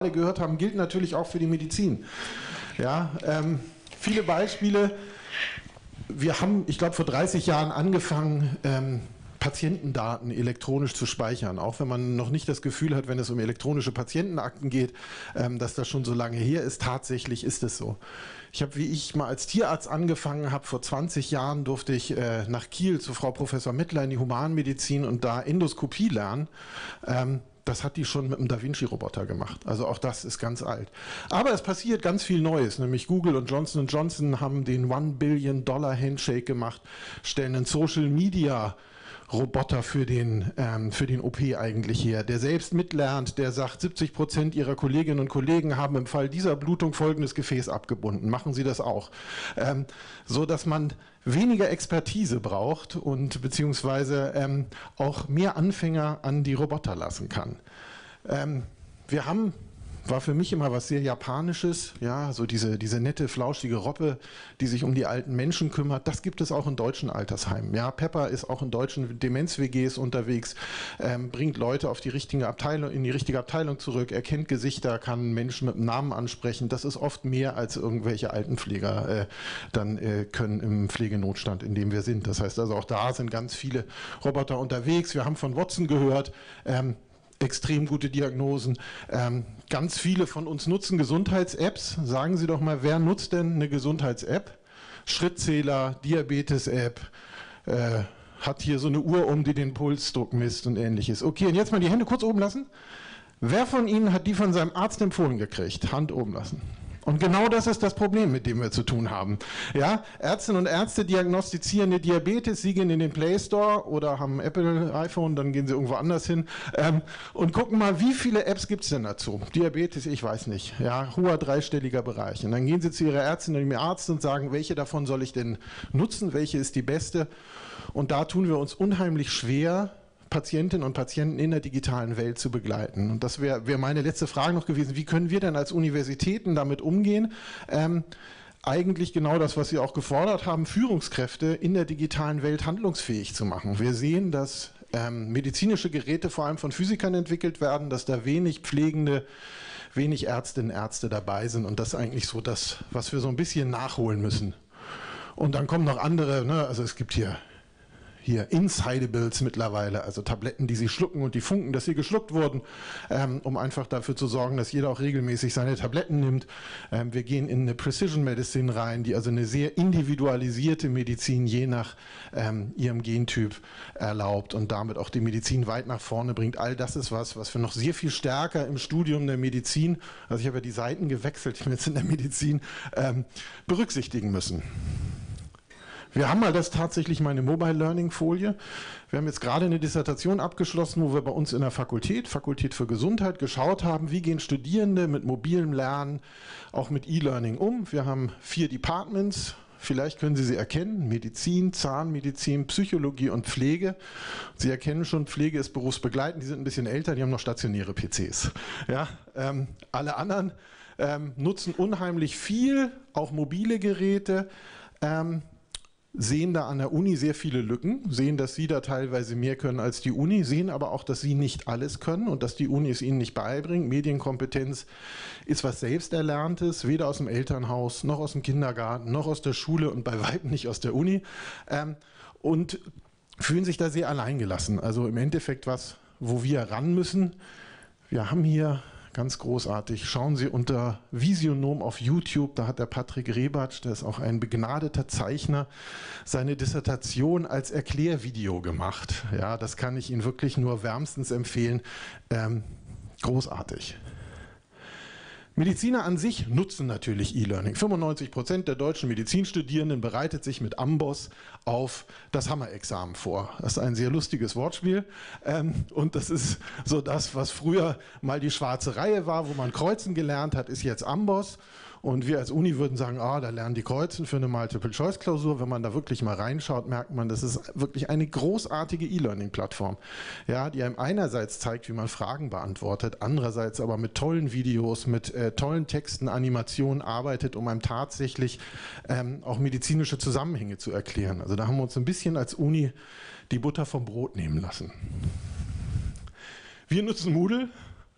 gehört haben, gilt natürlich auch für die Medizin. Ja, viele Beispiele. Wir haben, ich glaube, vor 30 Jahren angefangen, Patientendaten elektronisch zu speichern, auch wenn man noch nicht das Gefühl hat, wenn es um elektronische Patientenakten geht, dass das schon so lange her ist. Tatsächlich ist es so. Ich habe, wie ich mal als Tierarzt angefangen habe, vor 20 Jahren durfte ich nach Kiel zu Frau Professor Mettler in die Humanmedizin und da Endoskopie lernen. Das hat die schon mit einem Da Vinci-Roboter gemacht. Also auch das ist ganz alt. Aber es passiert ganz viel Neues. Nämlich Google und Johnson & Johnson haben den $1 Billion Handshake gemacht, stellen einen Social-Media-Roboter für den OP eigentlich her, der selbst mitlernt, der sagt, 70% ihrer Kolleginnen und Kollegen haben im Fall dieser Blutung folgendes Gefäß abgebunden. Machen Sie das auch. So dass man weniger Expertise braucht und beziehungsweise auch mehr Anfänger an die Roboter lassen kann. War für mich immer was sehr Japanisches, ja, so diese nette, flauschige Robbe, die sich um die alten Menschen kümmert. Das gibt es auch in deutschen Altersheimen. Ja, Pepper ist auch in deutschen Demenz-WGs unterwegs, bringt Leute auf die richtige Abteilung, in die richtige Abteilung zurück, erkennt Gesichter, kann Menschen mit dem Namen ansprechen. Das ist oft mehr, als irgendwelche Altenpfleger dann können im Pflegenotstand, in dem wir sind. Das heißt also, auch da sind ganz viele Roboter unterwegs. Wir haben von Watson gehört, extrem gute Diagnosen. Ganz viele von uns nutzen Gesundheits-Apps. Sagen Sie doch mal, wer nutzt denn eine Gesundheits-App? Schrittzähler, Diabetes-App, hat hier so eine Uhr um, die den Pulsdruck misst und ähnliches. Okay, und jetzt mal die Hände kurz oben lassen. Wer von Ihnen hat die von seinem Arzt empfohlen gekriegt? Hand oben lassen. Und genau das ist das Problem, mit dem wir zu tun haben. Ja, Ärztinnen und Ärzte diagnostizieren eine Diabetes, sie gehen in den Play Store oder haben ein Apple iPhone, dann gehen sie irgendwo anders hin und gucken mal, wie viele Apps gibt es denn dazu? Diabetes, ich weiß nicht, ja, hoher dreistelliger Bereich. Und dann gehen sie zu ihrer Ärztin oder ihrem Arzt und sagen, welche davon soll ich denn nutzen, welche ist die beste? Und da tun wir uns unheimlich schwer, Patientinnen und Patienten in der digitalen Welt zu begleiten. Und das wäre meine letzte Frage noch gewesen. Wie können wir denn als Universitäten damit umgehen? Eigentlich genau das, was Sie auch gefordert haben, Führungskräfte in der digitalen Welt handlungsfähig zu machen. Wir sehen, dass medizinische Geräte vor allem von Physikern entwickelt werden, dass da wenig Pflegende, wenig Ärztinnen und Ärzte dabei sind. Und das ist eigentlich so das, was wir so ein bisschen nachholen müssen. Und dann kommen noch andere, ne? Also es gibt hier Insidables mittlerweile, also Tabletten, die Sie schlucken und die funken, dass sie geschluckt wurden, um einfach dafür zu sorgen, dass jeder auch regelmäßig seine Tabletten nimmt. Wir gehen in eine Precision Medicine rein, die also eine sehr individualisierte Medizin je nach ihrem Gentyp erlaubt und damit auch die Medizin weit nach vorne bringt. All das ist was wir noch sehr viel stärker im Studium der Medizin, also ich habe ja die Seiten gewechselt, ich bin jetzt in der Medizin, berücksichtigen müssen. Wir haben mal das tatsächlich meine Mobile Learning Folie. Wir haben jetzt gerade eine Dissertation abgeschlossen, wo wir bei uns in der Fakultät für Gesundheit, geschaut haben, wie gehen Studierende mit mobilem Lernen, auch mit E-Learning um. Wir haben 4 Departments, vielleicht können Sie sie erkennen, Medizin, Zahnmedizin, Psychologie und Pflege. Sie erkennen schon, Pflege ist berufsbegleitend, die sind ein bisschen älter, die haben noch stationäre PCs. Ja, alle anderen nutzen unheimlich viel, auch mobile Geräte, sehen da an der Uni sehr viele Lücken, sehen, dass Sie da teilweise mehr können als die Uni, sehen aber auch, dass Sie nicht alles können und dass die Uni es Ihnen nicht beibringt. Medienkompetenz ist was Selbsterlerntes, weder aus dem Elternhaus, noch aus dem Kindergarten, noch aus der Schule und bei weitem nicht aus der Uni. Und fühlen sich da sehr alleingelassen. Also im Endeffekt was, wo wir ran müssen. Wir haben hier... Ganz großartig. Schauen Sie unter Visionom auf YouTube, da hat der Patrick Rebatsch, der ist auch ein begnadeter Zeichner, seine Dissertation als Erklärvideo gemacht. Ja, das kann ich Ihnen wirklich nur wärmstens empfehlen. Großartig. Mediziner an sich nutzen natürlich E-Learning. 95% der deutschen Medizinstudierenden bereitet sich mit Amboss auf das Hammer-Examen vor. Das ist ein sehr lustiges Wortspiel und das ist so das, was früher mal die schwarze Reihe war, wo man Kreuzen gelernt hat, ist jetzt Amboss. Und wir als Uni würden sagen, da lernen die Kreuzen für eine Multiple-Choice-Klausur. Wenn man da wirklich mal reinschaut, merkt man, das ist wirklich eine großartige E-Learning-Plattform, ja, die einem einerseits zeigt, wie man Fragen beantwortet, andererseits aber mit tollen Videos, mit tollen Texten, Animationen arbeitet, um einem tatsächlich auch medizinische Zusammenhänge zu erklären. Also da haben wir uns ein bisschen als Uni die Butter vom Brot nehmen lassen. Wir nutzen Moodle.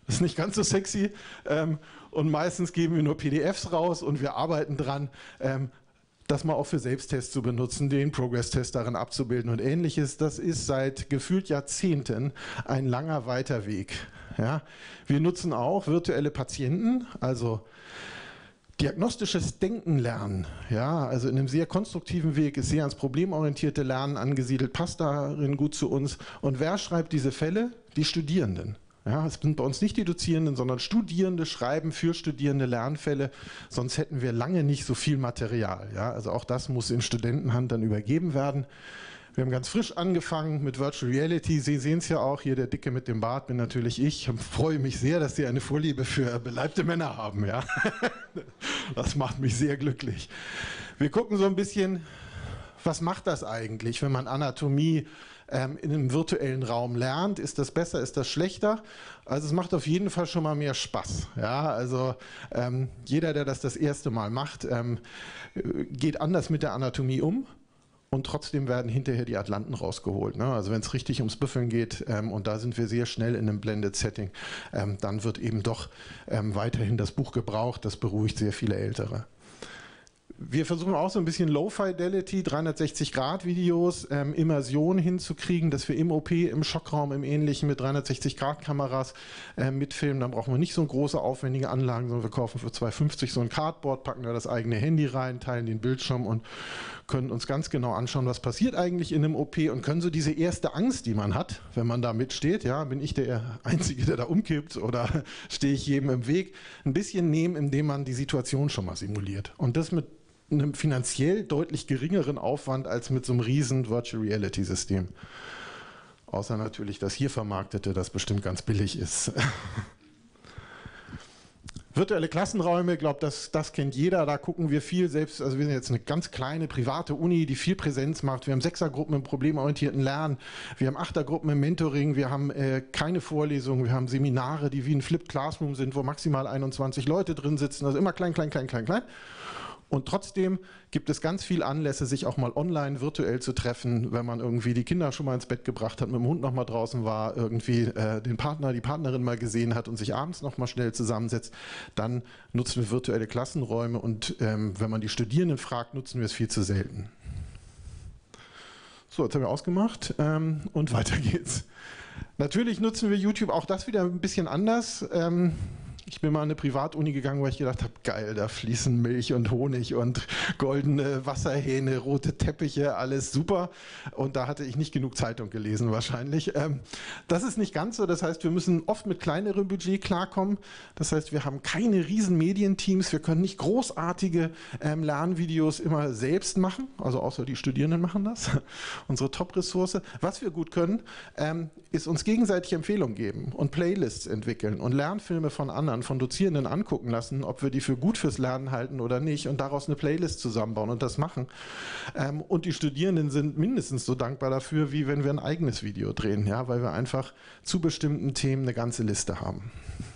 Das ist nicht ganz so sexy. Und meistens geben wir nur PDFs raus und wir arbeiten dran, das mal auch für Selbsttests zu benutzen, den Progress-Test darin abzubilden und Ähnliches. Das ist seit gefühlt Jahrzehnten ein langer, weiter Weg. Ja? Wir nutzen auch virtuelle Patienten, also diagnostisches Denken lernen, ja, also in einem sehr konstruktiven Weg, ist sehr ans problemorientierte Lernen angesiedelt, passt darin gut zu uns. Und wer schreibt diese Fälle? Die Studierenden. Ja, es sind bei uns nicht die Dozierenden, sondern Studierende schreiben für Studierende Lernfälle, sonst hätten wir lange nicht so viel Material. Ja, also auch das muss in Studentenhand dann übergeben werden. Wir haben ganz frisch angefangen mit Virtual Reality. Sie sehen es ja auch, hier der Dicke mit dem Bart bin natürlich ich. Ich freue mich sehr, dass Sie eine Vorliebe für beleibte Männer haben. Ja? Das macht mich sehr glücklich. Wir gucken so ein bisschen, was macht das eigentlich, wenn man Anatomie in einem virtuellen Raum lernt? Ist das besser, ist das schlechter? Also es macht auf jeden Fall schon mal mehr Spaß. Ja? Also jeder, der das erste Mal macht, geht anders mit der Anatomie um. Und trotzdem werden hinterher die Atlanten rausgeholt. Ne? Also wenn es richtig ums Büffeln geht, und da sind wir sehr schnell in einem Blended Setting, dann wird eben doch weiterhin das Buch gebraucht. Das beruhigt sehr viele Ältere. Wir versuchen auch so ein bisschen Low-Fidelity, 360-Grad-Videos, Immersion hinzukriegen, dass wir im OP, im Schockraum, im Ähnlichen mit 360-Grad-Kameras mitfilmen. Dann brauchen wir nicht so große, aufwendige Anlagen, sondern wir kaufen für 2,50 so ein Cardboard, packen da das eigene Handy rein, teilen den Bildschirm und können uns ganz genau anschauen, was passiert eigentlich in einem OP und können so diese erste Angst, die man hat, wenn man da mitsteht, ja, bin ich der Einzige, der da umkippt oder stehe ich jedem im Weg, ein bisschen nehmen, indem man die Situation schon mal simuliert. Und das mit einem finanziell deutlich geringeren Aufwand als mit so einem riesen Virtual Reality System. Außer natürlich das hier vermarktete, das bestimmt ganz billig ist. Virtuelle Klassenräume, ich glaube, das kennt jeder, da gucken wir viel selbst, also wir sind jetzt eine ganz kleine private Uni, die viel Präsenz macht. Wir haben Sechsergruppen im problemorientierten Lernen, wir haben Achtergruppen im Mentoring, wir haben keine Vorlesungen, wir haben Seminare, die wie ein Flipped Classroom sind, wo maximal 21 Leute drin sitzen, also immer klein, klein, klein, klein, klein. Und trotzdem gibt es ganz viele Anlässe, sich auch mal online virtuell zu treffen, wenn man irgendwie die Kinder schon mal ins Bett gebracht hat, mit dem Hund noch mal draußen war, irgendwie den Partner, die Partnerin mal gesehen hat und sich abends noch mal schnell zusammensetzt, dann nutzen wir virtuelle Klassenräume und wenn man die Studierenden fragt, nutzen wir es viel zu selten. So, jetzt haben wir ausgemacht und weiter geht's. Natürlich nutzen wir YouTube, auch das wieder ein bisschen anders. Ich bin mal an eine Privatuni gegangen, wo ich gedacht habe, geil, da fließen Milch und Honig und goldene Wasserhähne, rote Teppiche, alles super. Und da hatte ich nicht genug Zeitung gelesen wahrscheinlich. Das ist nicht ganz so, das heißt, wir müssen oft mit kleinerem Budget klarkommen. Das heißt, wir haben keine riesen Medienteams, wir können nicht großartige Lernvideos immer selbst machen, also außer die Studierenden machen das, unsere Top-Ressource. Was wir gut können, ist uns gegenseitig Empfehlungen geben und Playlists entwickeln und Lernfilme von anderen, von Dozierenden angucken lassen, ob wir die für gut fürs Lernen halten oder nicht und daraus eine Playlist zusammenbauen und das machen. Und die Studierenden sind mindestens so dankbar dafür, wie wenn wir ein eigenes Video drehen, ja, weil wir einfach zu bestimmten Themen eine ganze Liste haben.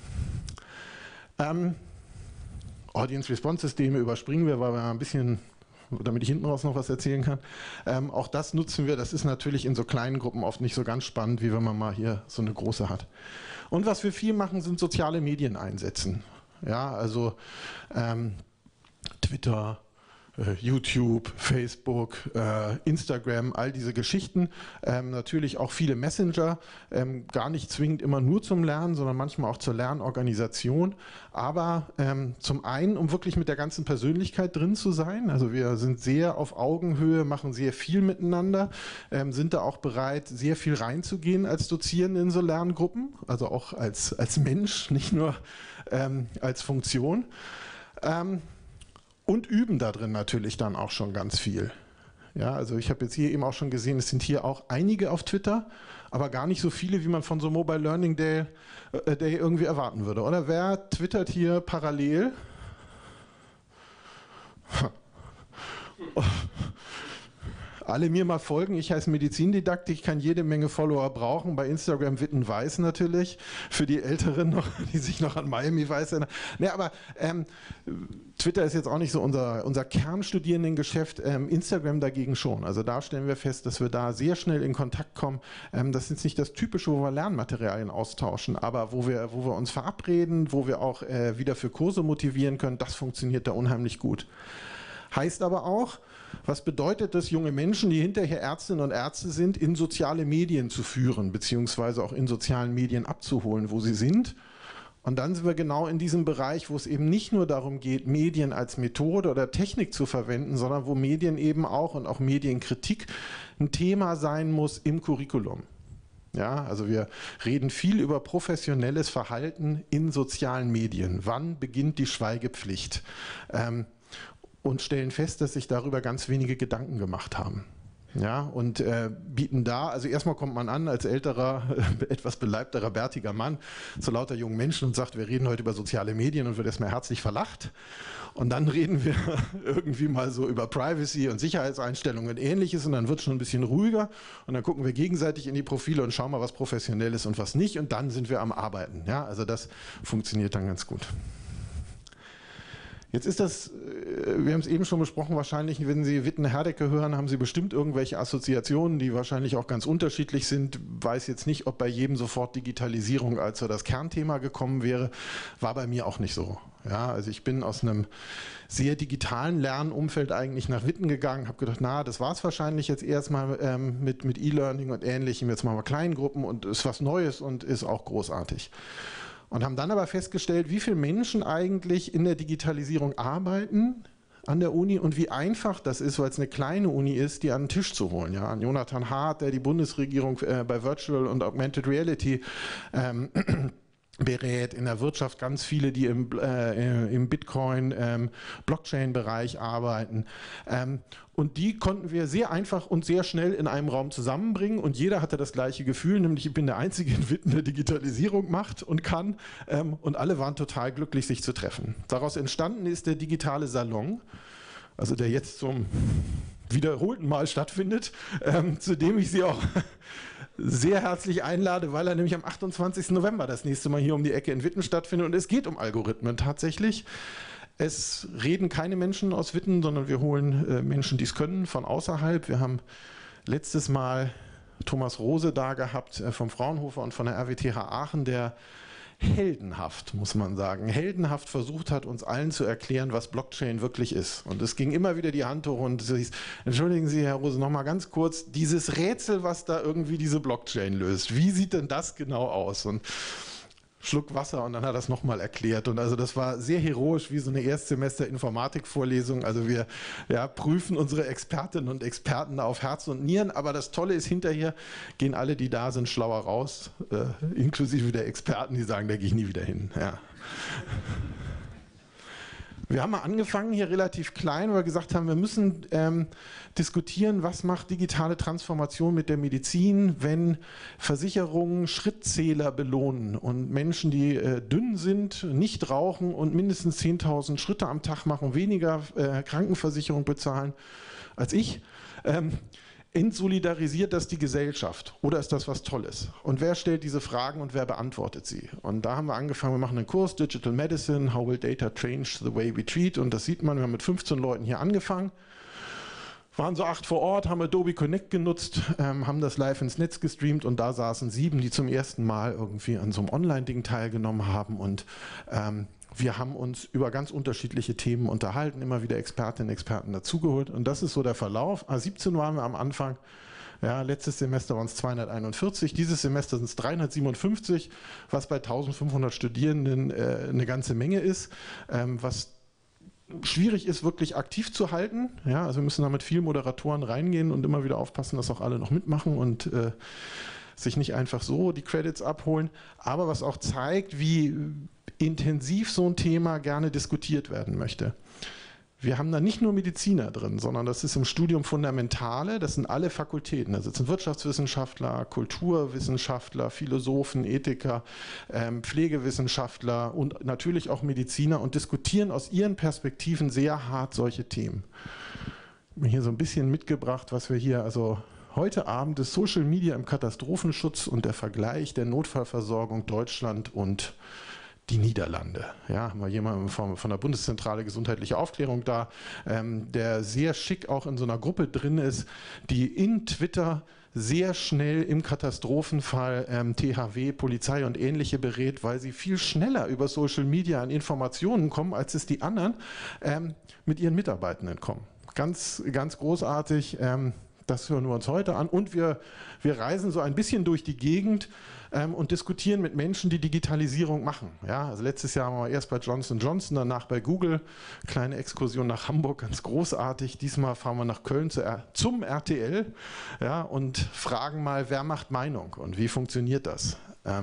Audience-Response-Systeme überspringen wir, weil wir ein bisschen, damit ich hinten raus noch was erzählen kann. Auch das nutzen wir, das ist natürlich in so kleinen Gruppen oft nicht so ganz spannend, wie wenn man mal hier so eine große hat. Und was wir viel machen, sind soziale Medien einsetzen. Ja, also Twitter, YouTube, Facebook, Instagram, all diese Geschichten. Natürlich auch viele Messenger, gar nicht zwingend immer nur zum Lernen, sondern manchmal auch zur Lernorganisation. Aber zum einen, um wirklich mit der ganzen Persönlichkeit drin zu sein. Also wir sind sehr auf Augenhöhe, machen sehr viel miteinander, sind da auch bereit, sehr viel reinzugehen als Dozierende in so Lerngruppen, also auch als Mensch, nicht nur als Funktion. Und üben da drin natürlich dann auch schon ganz viel. Ja, also ich habe jetzt hier eben auch schon gesehen, es sind hier auch einige auf Twitter, aber gar nicht so viele, wie man von so Mobile Learning Day irgendwie erwarten würde. Oder wer twittert hier parallel? alle mir mal folgen. Ich heiße Medizindidaktik, ich kann jede Menge Follower brauchen. Bei Instagram Witten Weiß natürlich, für die Älteren noch, die sich noch an Miami Weiß erinnern. Nee, aber Twitter ist jetzt auch nicht so unser Kernstudierendengeschäft, Instagram dagegen schon. Also da stellen wir fest, dass wir da sehr schnell in Kontakt kommen. Das ist jetzt nicht das Typische, wo wir Lernmaterialien austauschen, aber wo wir uns verabreden, wo wir auch wieder für Kurse motivieren können, das funktioniert da unheimlich gut. Heißt aber auch, was bedeutet das, junge Menschen, die hinterher Ärztinnen und Ärzte sind, in soziale Medien zu führen, beziehungsweise auch in sozialen Medien abzuholen, wo sie sind? Und dann sind wir genau in diesem Bereich, wo es eben nicht nur darum geht, Medien als Methode oder Technik zu verwenden, sondern wo Medien eben auch und auch Medienkritik ein Thema sein muss im Curriculum. Ja, also wir reden viel über professionelles Verhalten in sozialen Medien. Wann beginnt die Schweigepflicht? Und stellen fest, dass sich darüber ganz wenige Gedanken gemacht haben. Ja, und bieten da, also erstmal kommt man an als älterer, etwas beleibterer, bärtiger Mann zu lauter jungen Menschen und sagt, wir reden heute über soziale Medien und wird erstmal herzlich verlacht. Und dann reden wir irgendwie mal so über Privacy und Sicherheitseinstellungen und Ähnliches und dann wird es schon ein bisschen ruhiger und dann gucken wir gegenseitig in die Profile und schauen mal, was professionell ist und was nicht und dann sind wir am Arbeiten. Ja, also das funktioniert dann ganz gut. Jetzt ist das, wir haben es eben schon besprochen, wahrscheinlich, wenn Sie Witten-Herdecke hören, haben Sie bestimmt irgendwelche Assoziationen, die wahrscheinlich auch ganz unterschiedlich sind. Weiß jetzt nicht, ob bei jedem sofort Digitalisierung als so das Kernthema gekommen wäre. War bei mir auch nicht so. Ja, also ich bin aus einem sehr digitalen Lernumfeld eigentlich nach Witten gegangen, habe gedacht, na, das war es wahrscheinlich jetzt erstmal mit E-Learning und Ähnlichem. Jetzt machen wir Kleingruppen und ist was Neues und ist auch großartig. Und haben dann aber festgestellt, wie viele Menschen eigentlich in der Digitalisierung arbeiten an der Uni und wie einfach das ist, weil es eine kleine Uni ist, die an den Tisch zu holen. Ja, an Jonathan Hart, der die Bundesregierung bei Virtual und Augmented Reality berät, in der Wirtschaft ganz viele, die im Bitcoin, Blockchain-Bereich arbeiten. Und die konnten wir sehr einfach und sehr schnell in einem Raum zusammenbringen und jeder hatte das gleiche Gefühl, nämlich ich bin der Einzige in Witten, der Digitalisierung macht und kann und alle waren total glücklich, sich zu treffen. Daraus entstanden ist der digitale Salon, also der jetzt zum wiederholten Mal stattfindet, zu dem ich Sie auch sehr herzlich einlade, weil er nämlich am 28. November das nächste Mal hier um die Ecke in Witten stattfindet und es geht um Algorithmen tatsächlich. Es reden keine Menschen aus Witten, sondern wir holen Menschen, die es können, von außerhalb. Wir haben letztes Mal Thomas Rose da gehabt vom Fraunhofer und von der RWTH Aachen, der heldenhaft, muss man sagen, heldenhaft versucht hat, uns allen zu erklären, was Blockchain wirklich ist. Und es ging immer wieder die Hand hoch und es hieß, entschuldigen Sie, Herr Rose, noch mal ganz kurz, dieses Rätsel, was da irgendwie diese Blockchain löst, wie sieht denn das genau aus? Und Schluck Wasser und dann hat er das nochmal erklärt. Und also das war sehr heroisch, wie so eine Erstsemester-Informatikvorlesung. Also wir prüfen unsere Expertinnen und Experten auf Herz und Nieren. Aber das Tolle ist, hinterher gehen alle, die da sind, schlauer raus, inklusive der Experten, die sagen, da gehe ich nie wieder hin. Ja. Wir haben mal angefangen, hier relativ klein, weil wir gesagt haben, wir müssen diskutieren, was macht digitale Transformation mit der Medizin, wenn Versicherungen Schrittzähler belohnen und Menschen, die dünn sind, nicht rauchen und mindestens 10.000 Schritte am Tag machen, weniger Krankenversicherung bezahlen als ich. Entsolidarisiert das die Gesellschaft oder ist das was Tolles? Und wer stellt diese Fragen und wer beantwortet sie? Und da haben wir angefangen, wir machen einen Kurs, Digital Medicine, How will data change the way we treat? Und das sieht man, wir haben mit 15 Leuten hier angefangen, waren so 8 vor Ort, haben Adobe Connect genutzt, haben das live ins Netz gestreamt und da saßen 7, die zum ersten Mal irgendwie an so einem Online-Ding teilgenommen haben und wir haben uns über ganz unterschiedliche Themen unterhalten, immer wieder Expertinnen und Experten dazugeholt und das ist so der Verlauf. 17 waren wir am Anfang, ja, letztes Semester waren es 241, dieses Semester sind es 357, was bei 1500 Studierenden eine ganze Menge ist, was schwierig ist, wirklich aktiv zu halten. Ja, also wir müssen da mit vielen Moderatoren reingehen und immer wieder aufpassen, dass auch alle noch mitmachen und sich nicht einfach so die Credits abholen, aber was auch zeigt, wie intensiv so ein Thema gerne diskutiert werden möchte. Wir haben da nicht nur Mediziner drin, sondern das ist im Studium Fundamentale, das sind alle Fakultäten. Da sitzen Wirtschaftswissenschaftler, Kulturwissenschaftler, Philosophen, Ethiker, Pflegewissenschaftler und natürlich auch Mediziner und diskutieren aus ihren Perspektiven sehr hart solche Themen. hier so ein bisschen mitgebracht, was wir hier, also heute Abend ist Social Media im Katastrophenschutz und der Vergleich der Notfallversorgung Deutschland und die Niederlande. Ja, haben wir jemanden von der Bundeszentrale Gesundheitliche Aufklärung da, der sehr schick auch in so einer Gruppe drin ist, die in Twitter sehr schnell im Katastrophenfall THW, Polizei und ähnliche berät, weil sie viel schneller über Social Media an Informationen kommen, als es die anderen mit ihren Mitarbeitenden kommen. Ganz, ganz großartig. Das hören wir uns heute an und wir reisen so ein bisschen durch die Gegend und diskutieren mit Menschen, die Digitalisierung machen. Ja, also letztes Jahr waren wir erst bei Johnson & Johnson, danach bei Google, kleine Exkursion nach Hamburg, ganz großartig. Diesmal fahren wir nach Köln zum RTL, ja, und fragen mal, wer macht Meinung und wie funktioniert das?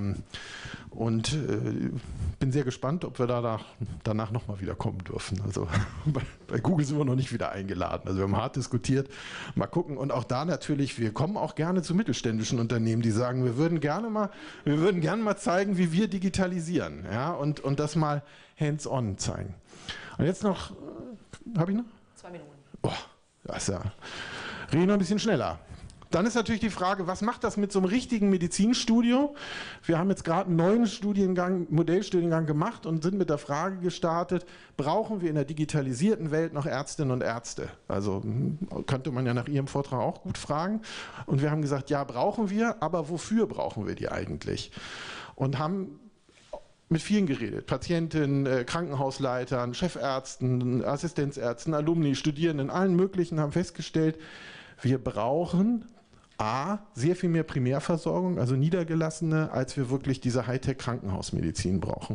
Und bin sehr gespannt, ob wir danach nochmal wieder kommen dürfen. Also bei Google sind wir noch nicht wieder eingeladen. Also wir haben hart diskutiert. Mal gucken. Und auch da natürlich, wir kommen auch gerne zu mittelständischen Unternehmen, die sagen, wir würden gerne mal zeigen, wie wir digitalisieren. Ja? Und das mal hands-on zeigen. Und jetzt noch, habe ich noch? 2 Minuten. Boah, das ist ja, rede noch ein bisschen schneller. Dann ist natürlich die Frage, was macht das mit so einem richtigen Medizinstudio? Wir haben jetzt gerade einen neuen Modellstudiengang gemacht und sind mit der Frage gestartet, brauchen wir in der digitalisierten Welt noch Ärztinnen und Ärzte? Also könnte man ja nach Ihrem Vortrag auch gut fragen. Und wir haben gesagt, ja, brauchen wir, aber wofür brauchen wir die eigentlich? Und haben mit vielen geredet, Patientinnen, Krankenhausleitern, Chefärzten, Assistenzärzten, Alumni, Studierenden, allen möglichen, haben festgestellt, wir brauchen sehr viel mehr Primärversorgung, also niedergelassene, als wir wirklich diese Hightech-Krankenhausmedizin brauchen.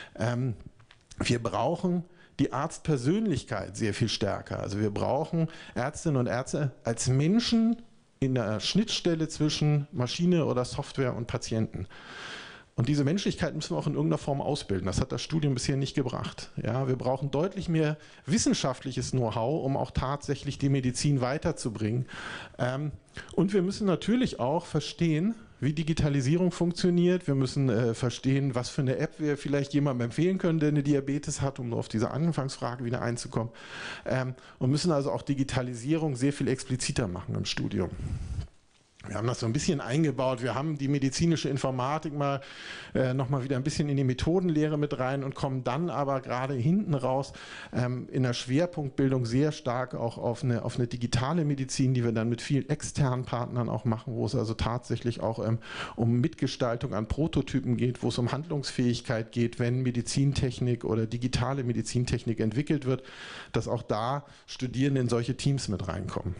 Wir brauchen die Arztpersönlichkeit sehr viel stärker. Also wir brauchen Ärztinnen und Ärzte als Menschen in der Schnittstelle zwischen Maschine oder Software und Patienten. Und diese Menschlichkeit müssen wir auch in irgendeiner Form ausbilden. Das hat das Studium bisher nicht gebracht. Ja, wir brauchen deutlich mehr wissenschaftliches Know-how, um auch tatsächlich die Medizin weiterzubringen. Und wir müssen natürlich auch verstehen, wie Digitalisierung funktioniert. Wir müssen verstehen, was für eine App wir vielleicht jemandem empfehlen können, der eine Diabetes hat, um auf diese Anfangsfrage wieder einzukommen. Und müssen also auch Digitalisierung sehr viel expliziter machen im Studium. Wir haben das so ein bisschen eingebaut. Wir haben die medizinische Informatik mal nochmal wieder ein bisschen in die Methodenlehre mit rein und kommen dann aber gerade hinten raus in der Schwerpunktbildung sehr stark auch auf eine digitale Medizin, die wir dann mit vielen externen Partnern auch machen, wo es also tatsächlich auch um Mitgestaltung an Prototypen geht, wo es um Handlungsfähigkeit geht, wenn Medizintechnik oder digitale Medizintechnik entwickelt wird, dass auch da Studierende in solche Teams mit reinkommen.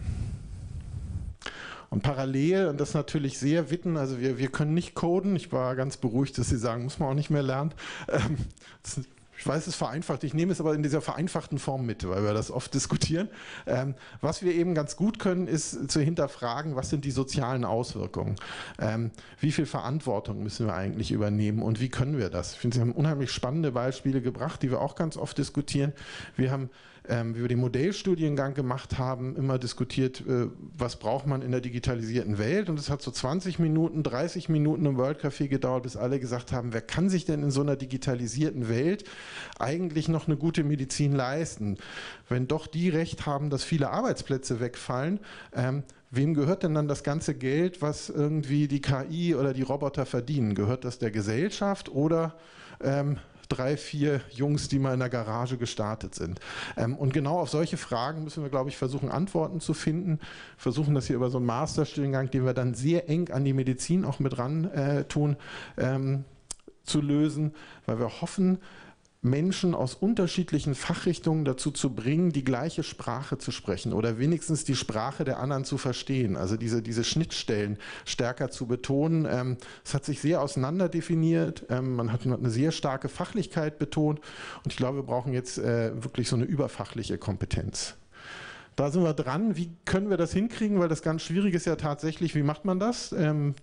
Und parallel, und das natürlich sehr Witten, also wir können nicht coden, ich war ganz beruhigt, dass Sie sagen, muss man auch nicht mehr lernen. Ich weiß, es ist vereinfacht, ich nehme es aber in dieser vereinfachten Form mit, weil wir das oft diskutieren. Was wir eben ganz gut können, ist zu hinterfragen, was sind die sozialen Auswirkungen? Wie viel Verantwortung müssen wir eigentlich übernehmen und wie können wir das? Ich finde, Sie haben unheimlich spannende Beispiele gebracht, die wir auch ganz oft diskutieren. Wir haben, wie wir den Modellstudiengang gemacht haben, immer diskutiert, was braucht man in der digitalisierten Welt, und es hat so 20 Minuten, 30 Minuten im World Café gedauert, bis alle gesagt haben, wer kann sich denn in so einer digitalisierten Welt eigentlich noch eine gute Medizin leisten? Wenn doch die Recht haben, dass viele Arbeitsplätze wegfallen, wem gehört denn dann das ganze Geld, was irgendwie die KI oder die Roboter verdienen? Gehört das der Gesellschaft oder 3, 4 Jungs, die mal in der Garage gestartet sind? Und genau auf solche Fragen müssen wir, glaube ich, versuchen, Antworten zu finden. Versuchen das hier über so einen Masterstudiengang, den wir dann sehr eng an die Medizin auch mit ran tun, zu lösen, weil wir hoffen, Menschen aus unterschiedlichen Fachrichtungen dazu zu bringen, die gleiche Sprache zu sprechen oder wenigstens die Sprache der anderen zu verstehen. Also diese Schnittstellen stärker zu betonen. Es hat sich sehr auseinanderdefiniert. Man hat eine sehr starke Fachlichkeit betont. Und ich glaube, wir brauchen jetzt wirklich so eine überfachliche Kompetenz. Da sind wir dran. Wie können wir das hinkriegen? Weil das ganz schwierig ist ja tatsächlich, wie macht man das?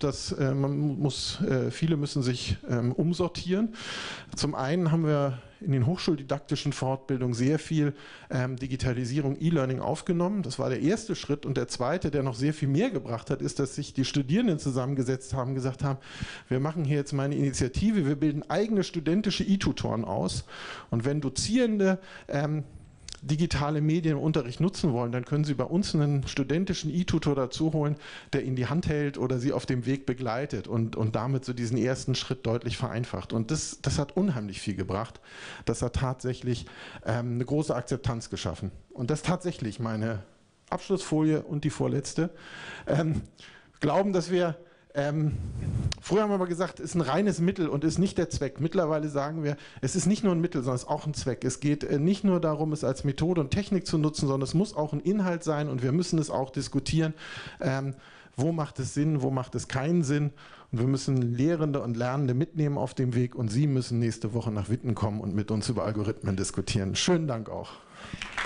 Viele müssen sich umsortieren. Zum einen haben wir in den hochschuldidaktischen Fortbildungen sehr viel Digitalisierung, E-Learning aufgenommen. Das war der erste Schritt. Und der zweite, der noch sehr viel mehr gebracht hat, ist, dass sich die Studierenden zusammengesetzt haben, gesagt haben, wir machen hier jetzt mal eine Initiative, wir bilden eigene studentische E-Tutoren aus. Und wenn Dozierende digitale Medien im Unterricht nutzen wollen, dann können Sie bei uns einen studentischen E-Tutor dazu holen, der Ihnen die Hand hält oder Sie auf dem Weg begleitet und damit so diesen ersten Schritt deutlich vereinfacht. Und das hat unheimlich viel gebracht. Das hat tatsächlich eine große Akzeptanz geschaffen. Und das ist tatsächlich meine Abschlussfolie und die vorletzte. Glauben, dass wir früher haben wir aber gesagt, es ist ein reines Mittel und ist nicht der Zweck. Mittlerweile sagen wir, es ist nicht nur ein Mittel, sondern es ist auch ein Zweck. Es geht nicht nur darum, es als Methode und Technik zu nutzen, sondern es muss auch ein Inhalt sein und wir müssen es auch diskutieren. Wo macht es Sinn, wo macht es keinen Sinn? Und wir müssen Lehrende und Lernende mitnehmen auf dem Weg und Sie müssen nächste Woche nach Witten kommen und mit uns über Algorithmen diskutieren. Schönen Dank auch.